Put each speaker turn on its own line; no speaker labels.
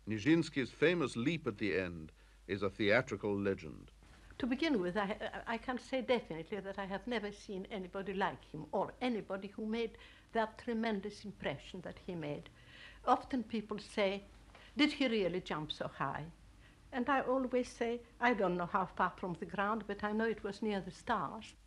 Nijinsky's famous leap at the end is a theatrical legend.
To begin with, I can say definitely that I have never seen anybody like him or anybody who made that tremendous impression that he made. Often people say, did he really jump so high? And I always say, I don't know how far from the ground, but I know it was near the stars.